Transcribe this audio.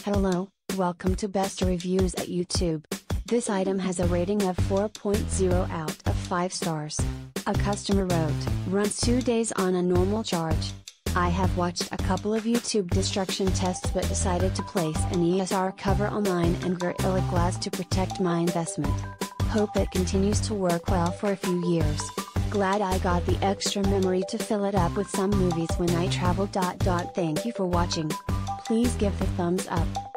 Hello, welcome to Best Reviews at YouTube. This item has a rating of 4.0 out of 5 stars. A customer wrote, runs 2 days on a normal charge. I have watched a couple of YouTube destruction tests but decided to place an ESR cover on mine and Gorilla Glass to protect my investment. Hope it continues to work well for a few years. Glad I got the extra memory to fill it up with some movies when I travel. Thank you for watching. Please give the thumbs up.